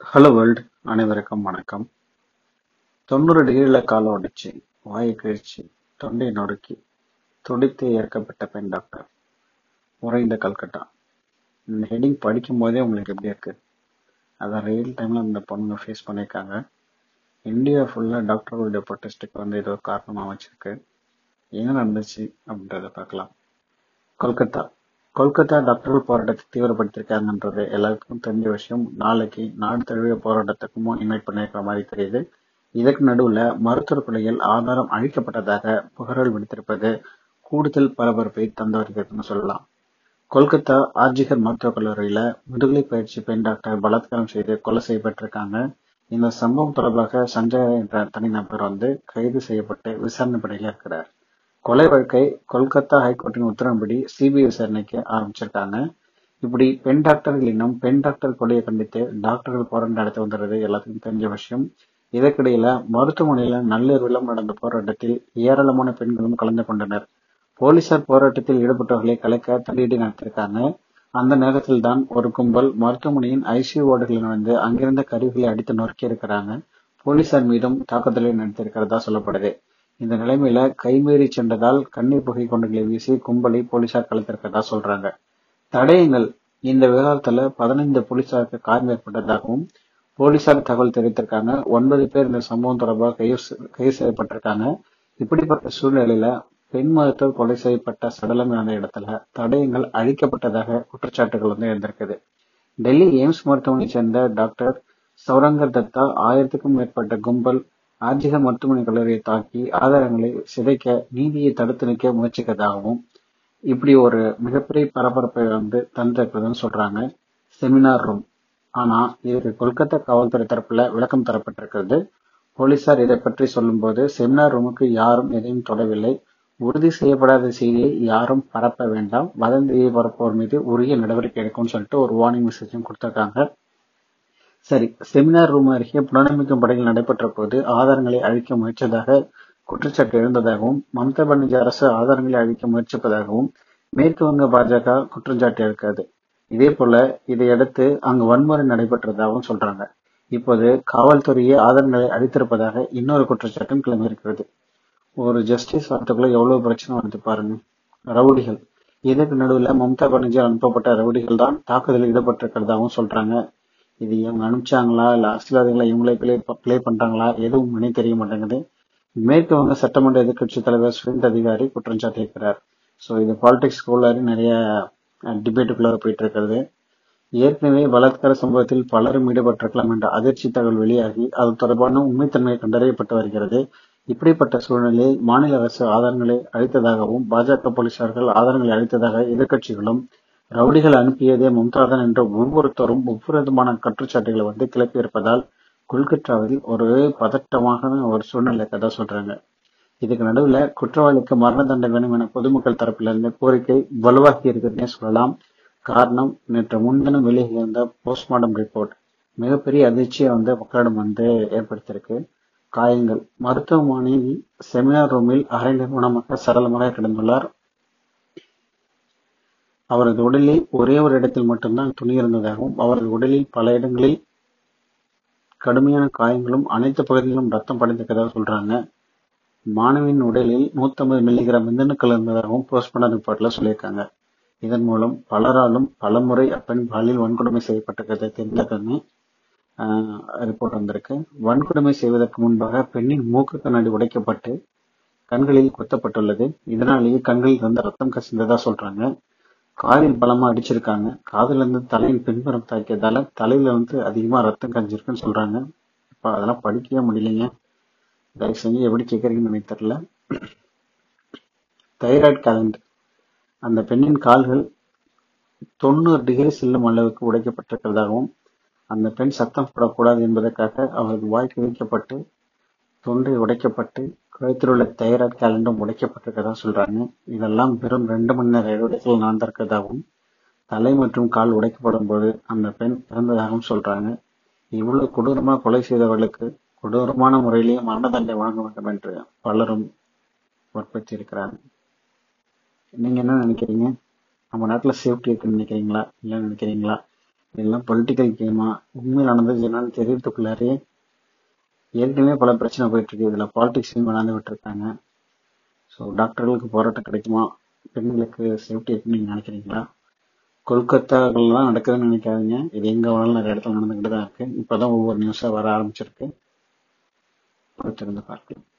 Hello world, அனைவருக்கும் வணக்கம். 90 டிகிரில காலை உடைச்சு, வாயை கிழிச்சு, தொண்டை நொறுக்கி, துடித்து இறக்கப்பட்ட பெண் டாக்டர். உறைந்த கல்கட்டா. இந்த ஹெட்டிங் படிக்கும் போதே உங்களுக்கு எப்படி இருக்கு? அதான் ரியல் டைம்ல இந்த பொண்ணுங்க ஃபேஸ் பண்ணியிருக்காங்க. இந்தியா ஃபுல்லா டாக்டர்களுடைய ப்ரொட்டஸ்ட்டுக்கு இது ஒரு காரணமா வச்சிருக்கு. என்ன நடந்துச்சு அப்படின்றத பார்க்கலாம். கொல்கத்தா. கொல்கத்தா டாக்டர்கள் போராட்டத்தை தீவிரப்படுத்திருக்காங்கன்றது எல்லாருக்கும் தெரிஞ்ச விஷயம். நாளைக்கு நாடு தழுவிய போராட்டத்துக்கும் இன்வைட் பண்ணிருக்கிற மாதிரி தெரியுது. இதற்கு நடுவுல மருத்துவர் கொலையில் ஆதாரம் அழிக்கப்பட்டதாக புகார்கள் விடுத்திருப்பது கூடுதல் பரபரப்பை தந்து வருகிறதுன்னு சொல்லலாம். கொல்கத்தா ஆர்ஜிகர் மருத்துவக் கல்லூரியில முதுகலை பயிற்சி பெண் டாக்டர் பலாத்காரம் செய்து கொலை செய்யப்பட்டிருக்காங்க. இந்த சம்பவம் தொடர்பாக சஞ்சய் என்ற தனிநபர் கைது செய்யப்பட்டு விசாரணை பணியில் இருக்கிறார். கொலை வழக்கை கொல்கத்தா ஹைகோர்ட்டின் உத்தரவுப்படி சிபிஐ விசாரணைக்கு ஆரம்பிச்சிருக்காங்க. இப்படி பெண் டாக்டர்கள் இன்னும் பெண் டாக்டர் கொலையை கண்டித்து டாக்டர்கள் போராட்டம் நடத்தி வந்துடுறது எல்லாத்துக்கும் தெரிஞ்ச விஷயம். இதற்கிடையில மருத்துவமனையில நள்ளிரவிலும் நடந்த போராட்டத்தில் ஏராளமான பெண்களும் கலந்து கொண்டனர். போலீசார் போராட்டத்தில் ஈடுபட்டவர்களை கலைக்க தடியடி நடத்திருக்காங்க. அந்த நேரத்தில் தான் ஒரு கும்பல் மருத்துவமனையின் ஐசியூ வார்டுகளில் நுழைந்து அங்கிருந்த கருவிகளை அடித்து நொறுக்கி இருக்கிறாங்க. போலீசார் மீதும் தாக்குதலை நடத்தியிருக்கிறதா சொல்லப்படுது. இந்த நிலைமையில கைமீறி சென்றதால் கண்ணீர் புகை குண்டுகளை வீசி கும்பலை போலீசார் கலைத்திருக்கிறதா சொல்றாங்க. தடயங்கள். இந்த விவகாரத்துல 15 போலீசாருக்கு காயம் ஏற்பட்டதாகவும் போலீசார் தகவல் தெரிவித்திருக்காங்க. 9 பேர் இந்த சம்பவம் தொடர்பாக கைது செய்யப்பட்டிருக்காங்க. இப்படிப்பட்ட சூழ்நிலையில பெண் மருத்துவர் கொலை செய்யப்பட்ட சடலம் இருந்த இடத்துல தடயங்கள் அழிக்கப்பட்டதாக குற்றச்சாட்டுகள் இருந்திருக்குது. டெல்லி எய்ம்ஸ் மருத்துவமனையை சேர்ந்த டாக்டர் சௌரங்கர் தத்தா 1000க்கும் மேற்பட்ட கும்பல் ஆர்ஜிகர் மருத்துவமனை கல்லூரியை தாக்கி ஆதாரங்களை சிதைக்க நீதியை தடுத்து நிற்க முயற்சிக்கிறதாகவும் இப்படி ஒரு மிகப்பெரிய பரபரப்பை தந்திருக்குதுன்னு சொல்றாங்க. Seminar room. ஆனா இதுக்கு கொல்கத்தா காவல்துறை தரப்புல விளக்கம் தரப்பட்டிருக்கிறது. போலீசார் இதை பற்றி சொல்லும் போது செமினார் ரூமுக்கு யாரும் எதையும் தொடவில்லை. உறுதி செய்யப்படாத செய்தியை யாரும் பரப்ப வேண்டாம். வதந்தியை பரப்புவோர் மீது உரிய நடவடிக்கை எடுக்கும்னு சொல்லிட்டு ஒரு வார்னிங் மெசேஜும் கொடுத்திருக்காங்க. சரி, செமினார் ரூம் அருகே புனரமைக்கும் பணிகள் நடைபெற்ற போது ஆதாரங்களை அழிக்க முயற்சியதாக குற்றச்சாட்டு எழுந்ததாகவும் மம்தா பானர்ஜி அரசு ஆதாரங்களை அழிக்க முயற்சிப்பதாகவும் மேற்கு வங்க பாஜக குற்றச்சாட்டு இருக்காது. இதே போல இதையடுத்து அங்கு வன்முறை நடைபெற்றதாகவும் சொல்றாங்க. இப்போது காவல்துறையே ஆதாரங்களை அழித்திருப்பதாக இன்னொரு குற்றச்சாட்டும் கிளம்பியிருக்கிறது. ஒரு ஜஸ்டிஸ் வரத்துக்குள்ள எவ்வளவு பிரச்சனை வந்து பாருங்க. ரவுடிகள். இதற்கு நடுவில் மம்தா பானர்ஜி அனுப்பப்பட்ட ரவுடிகள் தான் தாக்குதலில் ஈடுபட்டிருக்கிறதாகவும் சொல்றாங்க. இது இவங்க அனுப்பிச்சாங்களா இல்ல அரசியல்வாதிகளை இவங்களே பிளே பண்றாங்களா எதுவும் தெரிய மாட்டேங்குது. மேற்கு வங்க சட்டமன்ற எதிர்கட்சி தலைவர் சுரேந்திர அதிகாரி குற்றம் சாட்டியிருக்கிறார். ஸோ இது பாலிடிக்ஸ் குள்ளாரி நிறைய டிபேட்டுக்குள்ளார போயிட்டு இருக்கிறது. ஏற்கனவே பலாத்கார சம்பவத்தில் பலரும் ஈடுபட்டிருக்கலாம் என்ற அதிர்ச்சி தகவல் வெளியாகி அது தொடர்பான உண்மைத்தன்மை கண்டறியப்பட்டு வருகிறது. இப்படிப்பட்ட சூழ்நிலையில் மாநில அரசு ஆதாரங்களை அளித்ததாகவும் பாஜக போலீசார்கள் ஆதாரங்களை அளித்ததாக எதிர்கட்சிகளும் ரவுடிகள் அனுப்பியதே மம்தாதான் என்ற ஒவ்வொருத்தரும் ஒவ்வொரு விதமான குற்றச்சாட்டுகளை கிளப்பி இருப்பதால் கொல்கத்தாவில் ஒரு பதட்டமான ஒரு சூழ்நிலை கதை சொல்றாங்க. இதுக்கு நடுவில் குற்றவாளிக்கு மரண தண்டனை வேணும் என பொதுமக்கள் தரப்பிலிருந்து கோரிக்கை வலுவாகி இருக்குதுன்னே சொல்லலாம். காரணம், நேற்று முன்தினம் வெளியிருந்த போஸ்ட்மார்டம் ரிப்போர்ட் மிகப்பெரிய அதிர்ச்சியை மக்களிடம் ஏற்படுத்தியிருக்கு. காயங்கள். மருத்துவமனையில் செமினார் ரூமில் அரை நிர்மாணமாக சடலமாக கிடந்துள்ளார். அவரது உடலில் ஒரே ஒரு இடத்தில் மட்டும்தான் துணி இருந்ததாகவும் அவரது உடலில் பல இடங்களில் கடுமையான காயங்களும் அனைத்து பகுதிகளிலும் ரத்தம் படிந்திருக்கிறதாக சொல்றாங்க. மாணவியின் உடலில் 150 மில்லிகிராம் விந்தணுக்கள் இருந்ததாகவும் போஸ்ட்மார்டம் ரிப்போர்ட்ல சொல்லியிருக்காங்க. இதன் மூலம் பலராலும் பலமுறை அப்பெண் பாலியல் வன்கொடுமை செய்யப்பட்டிருக்கிறதை தெரிந்ததுன்னு ரிப்போர்ட் வந்திருக்கு. வன்கொடுமை செய்வதற்கு முன்பாக பெண்ணின் மூக்கு கண்ணாடி உடைக்கப்பட்டு கண்களில் குத்தப்பட்டுள்ளது. இதனாலேயே கண்களில் இருந்து ரத்தம் கசிந்ததா சொல்றாங்க. காலில் பலமா அடிச்சிருக்காங்க. காதுல இருந்து தலையின் பின்புறம் தாக்கியதால தலையில அதிகமா ரத்தம் கஞ்சிருக்குன்னு சொல்றாங்க. இப்ப அதெல்லாம் படிக்கவே முடியலைங்க. தயவு செஞ்சு எப்படி கேட்கறீங்கன்னு எனக்கு தெரியல. Thyroid gland. அந்த பெண்ணின் கால்கள் 90 டிகிரி செல்லும் அளவுக்கு உடைக்கப்பட்டிருக்கிறதாகவும் அந்த பெண் சத்தம் போடக்கூடாது என்பதற்காக அவரது வாய் கிழிக்கப்பட்டு தொண்டை உடைக்கப்பட்டு கழுத்தில் உள்ள தைராய்டு கேலண்டும் உடைக்கப்பட்டிருக்கிறதா சொல்றாங்க. இதெல்லாம் வெறும் 2 மணி நேர இடைவெளிகள் நடந்திருக்கிறதாகவும் தலை மற்றும் கால் உடைக்கப்படும் போது அந்த பெண் இறந்ததாகவும் சொல்றாங்க. இவ்வளவு கொடூரமா கொலை செய்தவர்களுக்கு கொடூரமான முறையிலேயே மரண தண்டனை வழங்க வேண்டும் என்று பலரும் வற்புறுத்தி இருக்கிறார். நீங்க என்ன நினைக்கிறீங்க? நம்ம நாட்டுல சேஃப்டி இருக்குன்னு நினைக்கிறீங்களா இல்லைன்னு நினைக்கிறீங்களா? இதெல்லாம் பொலிட்டிக்கல் கேமா, உண்மையில் நடந்தது என்னன்னு தெரியறதுக்குள்ளாரே ஏற்கனவே பல பிரச்சனை போயிட்டு இருக்கு. இதுல பாலிடிக்ஸ் விளாண்டு விட்டு இருக்காங்க. ஸோ டாக்டர்களுக்கு போராட்டம் கிடைக்குமா? பெண்களுக்கு சேஃப்டி இருக்குன்னு நீங்க நினைக்கிறீங்களா? கொல்கத்தாக்கள்லாம் நடக்குதுன்னு நினைக்காதீங்க. இது எங்க வேணாலும் நிறைய இடத்துல நடந்துகிட்டு தான் இருக்கு. இப்பதான் ஒவ்வொரு நியூஸா வர ஆரம்பிச்சிருக்கு. பொறுத்திருந்து பார்க்கலாம்.